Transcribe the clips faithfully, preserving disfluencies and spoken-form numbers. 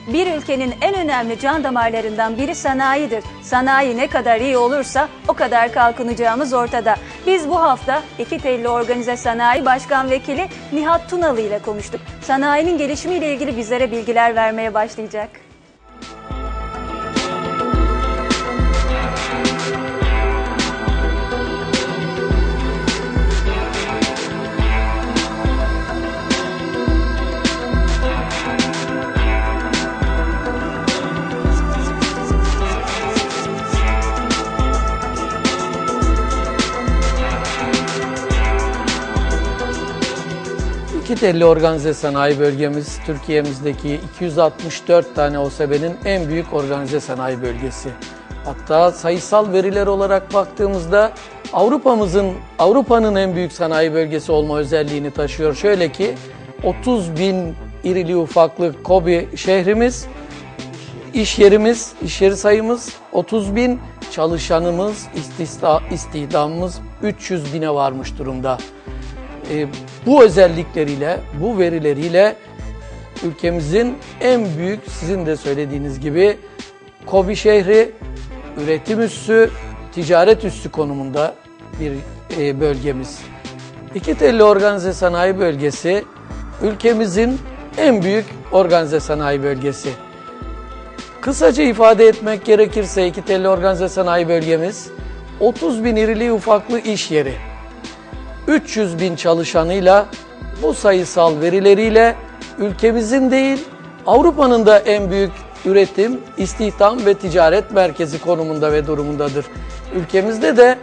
Bir ülkenin en önemli can damarlarından biri sanayidir. Sanayi ne kadar iyi olursa o kadar kalkınacağımız ortada. Biz bu hafta İki Telli Organize Sanayi Başkan Vekili Nihat Tunalı ile konuştuk. Sanayinin gelişimiyle ilgili bizlere bilgiler vermeye başlayacak. İki Telli Organize Sanayi Bölgemiz, Türkiye'mizdeki iki yüz altmış dört tane O S B'nin en büyük organize sanayi bölgesi. Hatta sayısal veriler olarak baktığımızda Avrupa'mızın, Avrupa'nın en büyük sanayi bölgesi olma özelliğini taşıyor. Şöyle ki otuz bin irili ufaklı KOBİ şehrimiz, iş yerimiz, iş yeri sayımız otuz bin, çalışanımız, istihdamımız üç yüz bine varmış durumda. E, bu özellikleriyle, bu verileriyle ülkemizin en büyük, sizin de söylediğiniz gibi KOBİ şehri, üretim üssü, ticaret üssü konumunda bir e, bölgemiz. İki Telli Organize Sanayi Bölgesi ülkemizin en büyük organize sanayi bölgesi. Kısaca ifade etmek gerekirse İki Telli Organize Sanayi Bölgemiz otuz bin irili ufaklı iş yeri, üç yüz bin çalışanıyla, bu sayısal verileriyle ülkemizin değil Avrupa'nın da en büyük üretim, istihdam ve ticaret merkezi konumunda ve durumundadır. Ülkemizde de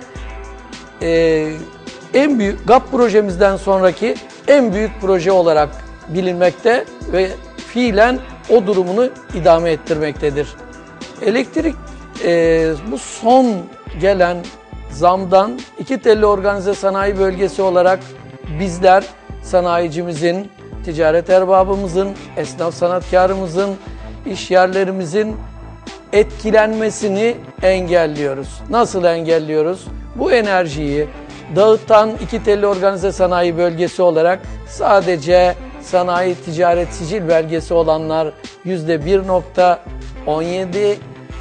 e, en büyük GAP projemizden sonraki en büyük proje olarak bilinmekte ve fiilen o durumunu idame ettirmektedir. Elektrik e, bu son gelen zamdan İki Telli Organize Sanayi Bölgesi olarak bizler sanayicimizin, ticaret erbabımızın, esnaf sanatkarımızın, iş yerlerimizin etkilenmesini engelliyoruz. Nasıl engelliyoruz? Bu enerjiyi dağıtan İki Telli Organize Sanayi Bölgesi olarak sadece sanayi ticaret sicil belgesi olanlar yüzde bir nokta on yedi,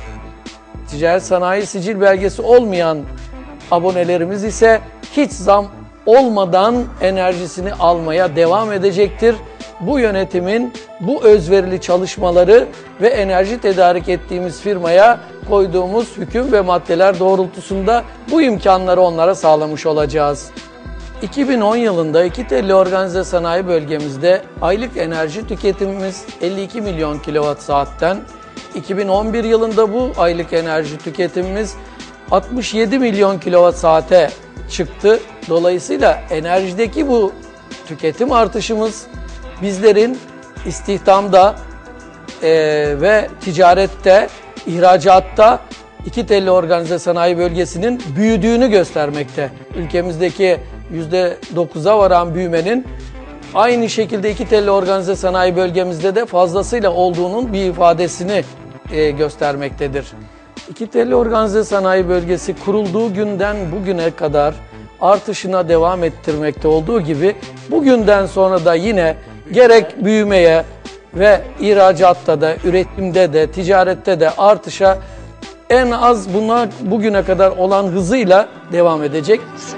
ticaret sanayi sicil belgesi olmayan abonelerimiz ise hiç zam olmadan enerjisini almaya devam edecektir. Bu yönetimin bu özverili çalışmaları ve enerji tedarik ettiğimiz firmaya koyduğumuz hüküm ve maddeler doğrultusunda bu imkanları onlara sağlamış olacağız. iki bin on yılında İki Telli Organize Sanayi Bölgemizde aylık enerji tüketimimiz elli iki milyon kilowatt saatten, iki bin on bir yılında bu aylık enerji tüketimimiz altmış yedi milyon kilowatt saate çıktı. Dolayısıyla enerjideki bu tüketim artışımız bizlerin istihdamda e, ve ticarette, ihracatta İki Telli Organize Sanayi Bölgesi'nin büyüdüğünü göstermekte. Ülkemizdeki yüzde dokuza varan büyümenin aynı şekilde İki Telli Organize Sanayi Bölgemizde de fazlasıyla olduğunun bir ifadesini e, göstermektedir. İki Telli Organize Sanayi Bölgesi kurulduğu günden bugüne kadar artışına devam ettirmekte olduğu gibi bugünden sonra da yine gerek büyümeye ve ihracatta da, üretimde de, ticarette de artışa en az buna bugüne kadar olan hızıyla devam edecek.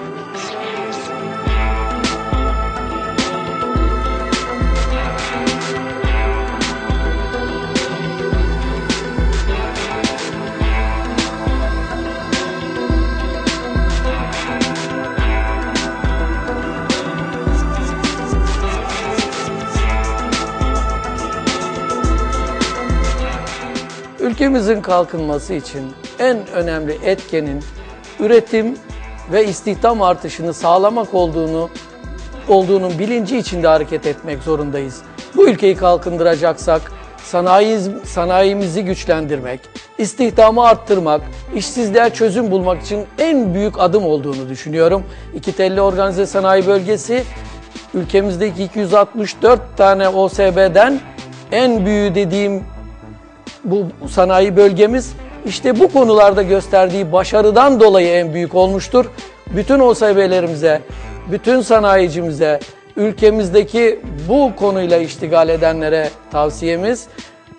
Ülkemizin kalkınması için en önemli etkenin üretim ve istihdam artışını sağlamak olduğunu olduğunun bilinci içinde hareket etmek zorundayız. Bu ülkeyi kalkındıracaksak sanayi, sanayimizi güçlendirmek, istihdamı arttırmak, işsizliğe çözüm bulmak için en büyük adım olduğunu düşünüyorum. İki Telli Organize Sanayi Bölgesi ülkemizdeki iki yüz altmış dört tane O S B'den en büyüğü dediğim bu sanayi bölgemiz işte bu konularda gösterdiği başarıdan dolayı en büyük olmuştur. Bütün O S B'lerimize, bütün sanayicimize, ülkemizdeki bu konuyla iştigal edenlere tavsiyemiz,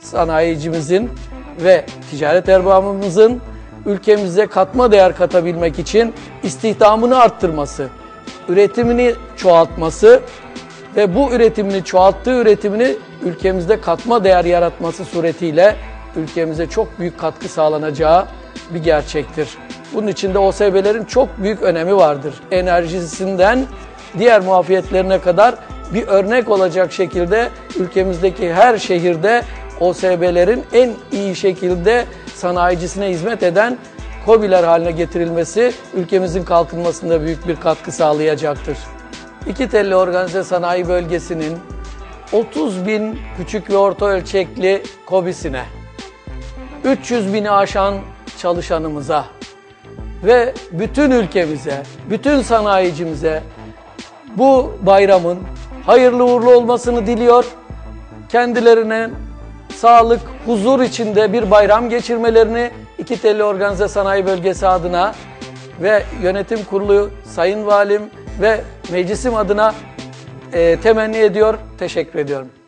sanayicimizin ve ticaret erbabımızın ülkemize katma değer katabilmek için istihdamını arttırması, üretimini çoğaltması ve bu üretimini çoğalttığı üretimini ülkemizde katma değer yaratması suretiyle ülkemize çok büyük katkı sağlanacağı bir gerçektir. Bunun için de O S B'lerin çok büyük önemi vardır. Enerjisinden diğer muafiyetlerine kadar bir örnek olacak şekilde ülkemizdeki her şehirde O S B'lerin en iyi şekilde sanayicisine hizmet eden KOBİ'ler haline getirilmesi ülkemizin kalkınmasında büyük bir katkı sağlayacaktır. İki Telli Organize Sanayi Bölgesi'nin otuz bin küçük ve orta ölçekli KOBİ'sine, üç yüz bini aşan çalışanımıza ve bütün ülkemize, bütün sanayicimize bu bayramın hayırlı uğurlu olmasını diliyor. Kendilerine sağlık, huzur içinde bir bayram geçirmelerini İki Telli Organize Sanayi Bölgesi adına ve yönetim kurulu, sayın valim ve meclisim adına e, temenni ediyor, teşekkür ediyorum.